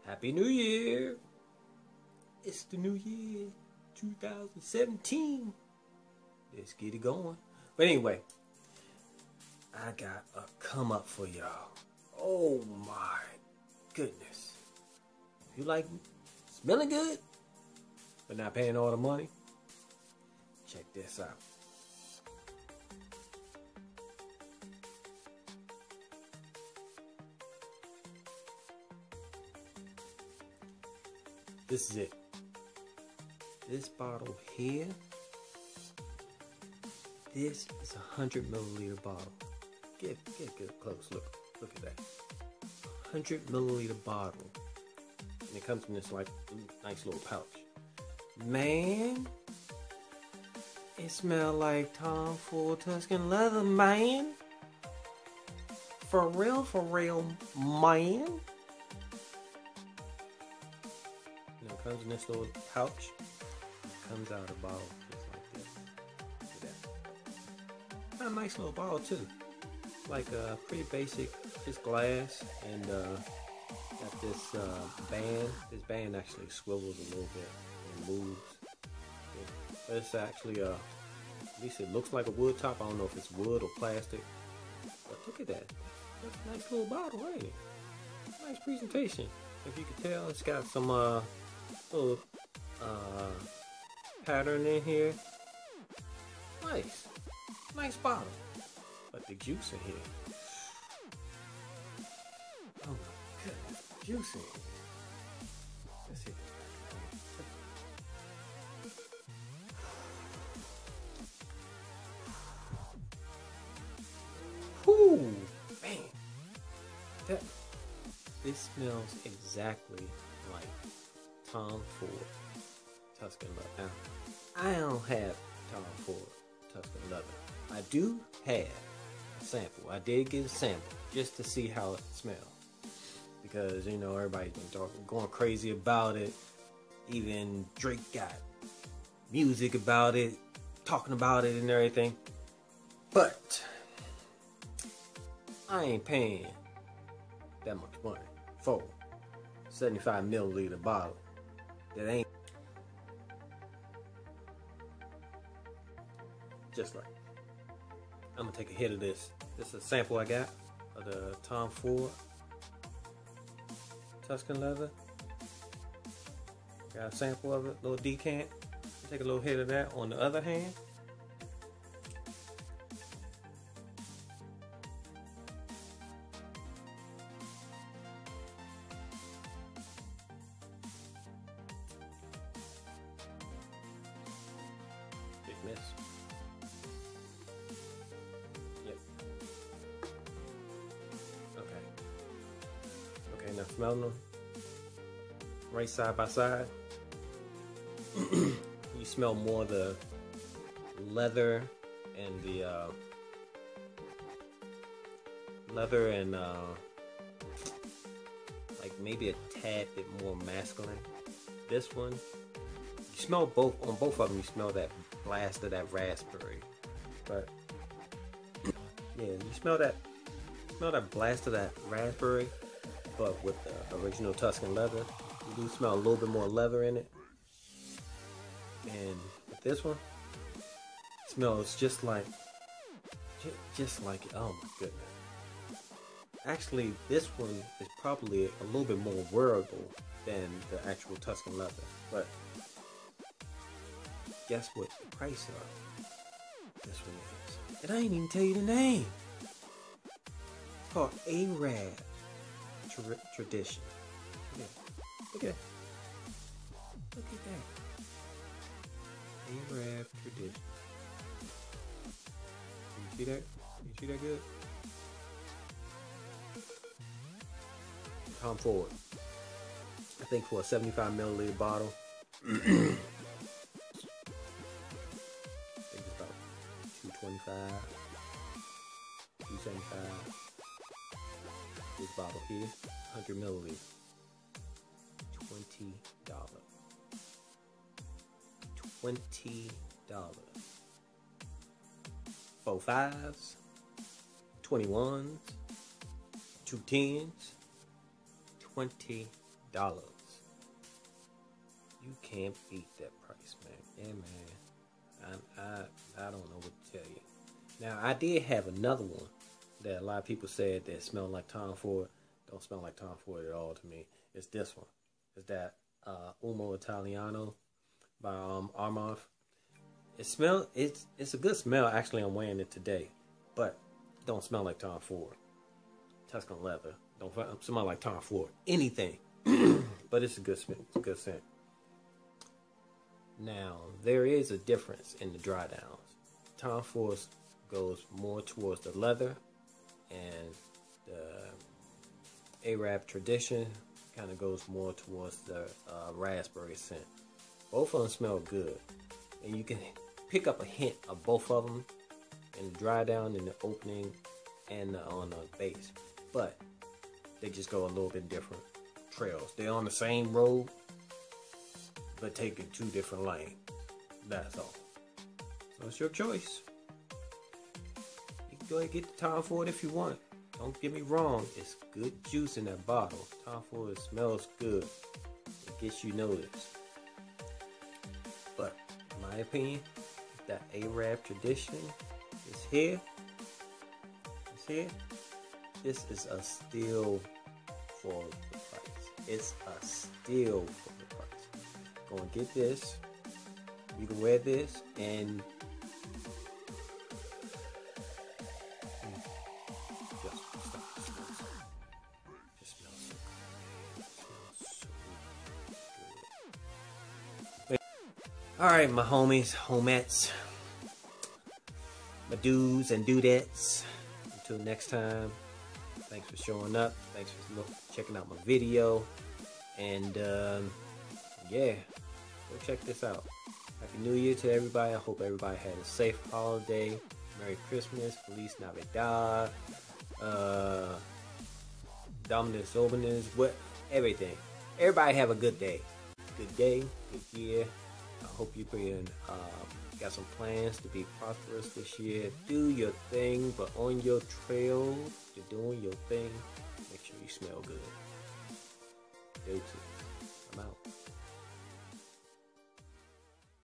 Happy New Year! It's the new year, 2017. Let's get it going. But anyway, I got a come up for y'all. Oh my goodness. You like smelling good, but not paying all the money? Check this out. This is it. This bottle here, this is a 100 milliliter bottle. Get close. Look at that. 100 milliliter bottle, and it comes in this like nice little pouch. Man, it smells like Tom Ford-Tuscan leather, man. For real, man. It comes in this little pouch. It comes out of the bottle just like this. Look at that. Got a nice little bottle too. Like pretty basic, just glass, and got this band. This band actually swivels a little bit and moves. Yeah. But it's actually at least it looks like a wood top. I don't know if it's wood or plastic. But look at that. That's a nice little bottle, ain't it? Nice presentation. If you can tell, it's got some little pattern in here. Nice bottle. But the juice in here. Oh my goodness, juice in here. Let's see. Whoo, man. This smells exactly like Tom Ford-Tuscan leather. Now, I don't have Tom Ford-Tuscan leather. I do have a sample. I did get a sample just to see how it smells, because you know everybody's been going crazy about it. Even Drake got music about it, talking about it and everything. But I ain't paying that much money for 75 milliliter bottle. That ain't just right. I'm gonna take a hit of this. This is a sample I got of the Tom Ford Tuscan leather. Got a sample of it, little decant. Take a little hit of that on the other hand. Big miss. Yep. Okay, now smelling them right side by side. You smell more the leather and the like maybe a tad bit more masculine. This one, you smell both on both of them. You smell that blast of that raspberry, but yeah, you smell that blast of that raspberry, but with the original Tuscan leather, you do smell a little bit more leather in it. And with this one, it smells just like, oh my goodness. Actually, this one is probably a little bit more wearable than the actual Tuscan leather. But guess what the price of this one is? And I ain't even tell you the name. It's called Arab Tradition. Look at that. Arab Tradition. You see that? You see that good? Tom Ford. I think for a 75 milliliter bottle, I think it's about $225, $275. This bottle here, 100 milliliters, $20. $20. 4 5s, 21s, 2 10s, $20. You can't beat that price, man. Yeah, man. I don't know what to tell you. Now, I did have another one that a lot of people said that smelled like Tom Ford. Don't smell like Tom Ford at all to me. It's this one. It's that Uomo Italiano by Armand. It's a good smell. Actually, I'm wearing it today, but don't smell like Tom Ford. Tuscan leather. Don't smell like Tom Ford. Anything, but it's a good smell. It's a good scent. Now there is a difference in the dry downs. Tom Ford goes more towards the leather, and the Arab Tradition kind of goes more towards the raspberry scent. Both of them smell good, and you can pick up a hint of both of them in the dry down, in the opening, and on the base. But they just go a little bit different trails. They're on the same road, but taking two different lanes. That's all. So it's your choice. You can go ahead and get the Tom Ford if you want. Don't get me wrong, it's good juice in that bottle. Tom Ford smells good. It gets you noticed. But in my opinion, that Arab Tradition is here. It's here. This is a steal for the price. It's a steal for the price. Go and get this. You can wear this and just smells so good. It smells so good. Alright, my homies, homettes, my dudes and dudettes. Until next time, thanks for showing up. Thanks for checking out my video. And yeah, go check this out. Happy New Year to everybody. I hope everybody had a safe holiday. Merry Christmas. Feliz Navidad. Dominus Ominous. Everything. Everybody have a good day. Good day. Good year. I hope you've been got some plans to be prosperous this year. Do your thing, but on your trail, you're doing your thing. Make sure you smell good. Deuces. I'm out.